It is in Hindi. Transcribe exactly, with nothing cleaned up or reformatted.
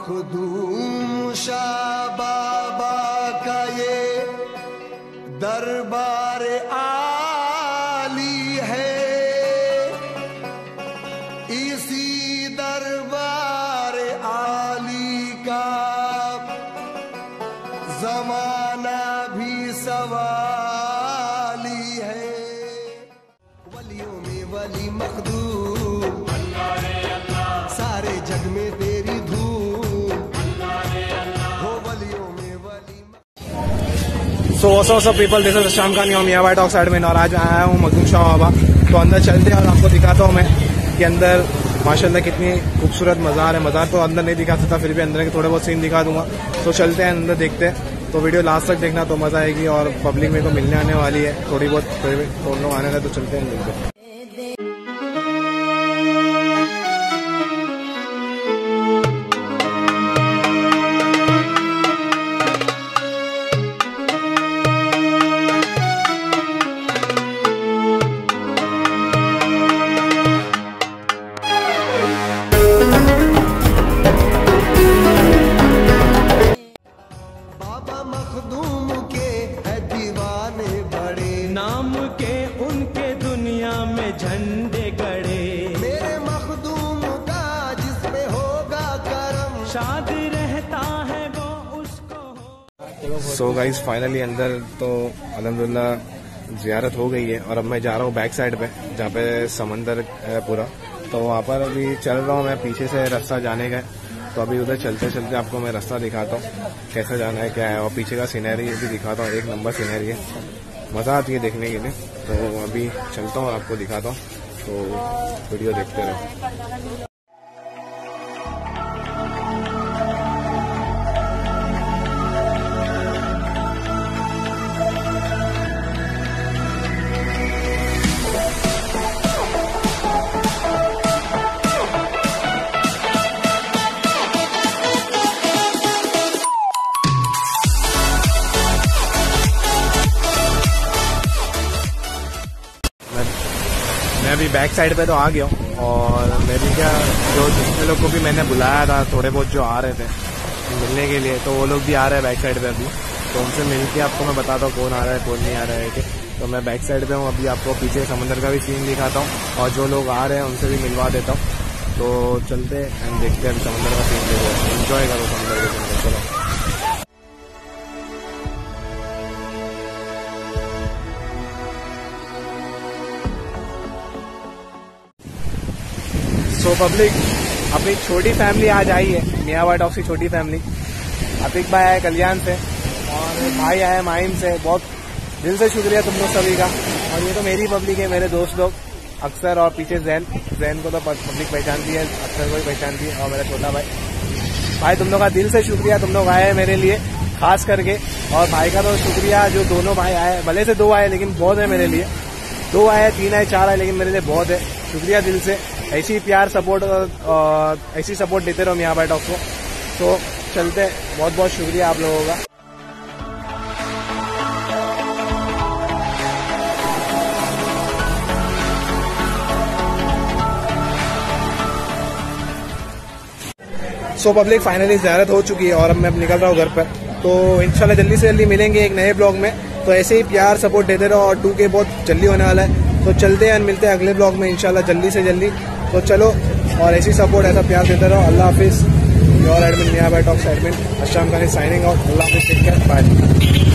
मखदूम शाह बाबा का ये दरबार आली है, इसी दरबार आली का जमाना भी सवाली है। वलियों में वली मखदूम, सारे जग में तेरी धूम, हो वलियों में वली। सो so, सब people this is Hasham Khan from Miyabhaitalks admin, और आज आया हूँ मखदूम शाह बाबा। तो अंदर चलते हैं और आपको दिखाता हूँ मैं कि अंदर माशाल्लाह कितनी खूबसूरत मज़ार है। मज़ार तो अंदर नहीं दिखा सकता, फिर भी अंदर के थोड़े बहुत सीन दिखा दूंगा। तो चलते हैं अंदर, देखते हैं। तो वीडियो लास्ट तक देखना तो मज़ा आएगी, और पब्लिक मेरे को मिलने आने वाली है थोड़ी बहुत, तो लोग आने का। तो चलते हैं मिलते हैं। मखदूम के है दीवाने बड़े, नाम के उनके दुनिया में झंडे गड़े। मेरे मखदूम का जिसमें होगा करम, शादी रहता है वो उसको। सो गाइस फाइनली अंदर तो अल्हम्दुलिल्लाह ज़ियारत हो गई है, और अब मैं जा रहा हूँ बैक साइड पे जहाँ पे समंदर है पूरा। तो वहाँ पर अभी चल रहा हूँ मैं, पीछे से रास्ता जाने का। तो अभी उधर चलते चलते आपको मैं रास्ता दिखाता हूँ कैसे जाना है क्या है, और पीछे का सीनरी भी दिखाता हूँ। एक नंबर सीनरी है, मज़ा आती है देखने के लिए। तो अभी चलता हूँ आपको दिखाता हूँ, तो वीडियो देखते रहो। मैं अभी बैक साइड पे तो आ गया हूँ, और मेरी क्या जो जितने लोग को भी मैंने बुलाया था, थोड़े बहुत जो आ रहे थे मिलने के लिए, तो वो लोग भी आ रहे हैं बैक साइड पे अभी। तो उनसे मिल के आपको मैं बताता हूँ कौन आ रहा है कौन नहीं आ रहा है। ठीक, तो मैं बैक साइड पे हूँ अभी, आपको पीछे समंदर का भी सीन दिखाता हूँ, और जो लोग आ रहे हैं उनसे भी मिलवा देता हूँ। तो चलते एंड देखते हैं समंदर का सीन, देखो एंजॉय करो समंदर के सीन। चलो सो पब्लिक, अपनी छोटी फैमिली आज आई है, मियाभाईटॉक्स की छोटी फैमिली। अतिक भाई आए कल्याण से, और भाई आए माहिम से। बहुत दिल से शुक्रिया तुम लोग सभी का। और ये तो मेरी पब्लिक है, मेरे दोस्त लोग अक्सर, और पीछे जैन जैन को तो पब्लिक पहचानती है, अक्सर को भी पहचानती है, और मेरा छोटा भाई। भाई तुम लोग का दिल से शुक्रिया, तुम लोग आए मेरे लिए खास करके। और भाई का तो शुक्रिया जो दोनों भाई आए, भले से दो आए लेकिन बहुत है मेरे लिए। दो आए, तीन आए, चार आए, लेकिन मेरे लिए बहुत है। शुक्रिया दिल से, ऐसी प्यार सपोर्ट और ऐसी सपोर्ट देते रहो मियाभाईटॉक्स को। तो चलते, बहुत बहुत शुक्रिया आप लोगों का। सो पब्लिक फाइनली ज़ियारत हो चुकी है, और अब मैं निकल रहा हूँ घर पर। तो इंशाल्लाह जल्दी से जल्दी मिलेंगे एक नए ब्लॉग में। तो ऐसे ही प्यार सपोर्ट देते रहो, और टू के बहुत जल्दी होने वाला है। तो चलते हैं, मिलते हैं अगले ब्लॉग में इंशाल्लाह जल्दी से जल्दी। तो चलो, और ऐसी सपोर्ट ऐसा प्यार देते रहो। अल्लाह हाफिज़। Your admin Miyabhaitalks admin Hasham Khan signing out. अल्लाह हाफिज़, टेक केयर, बाय।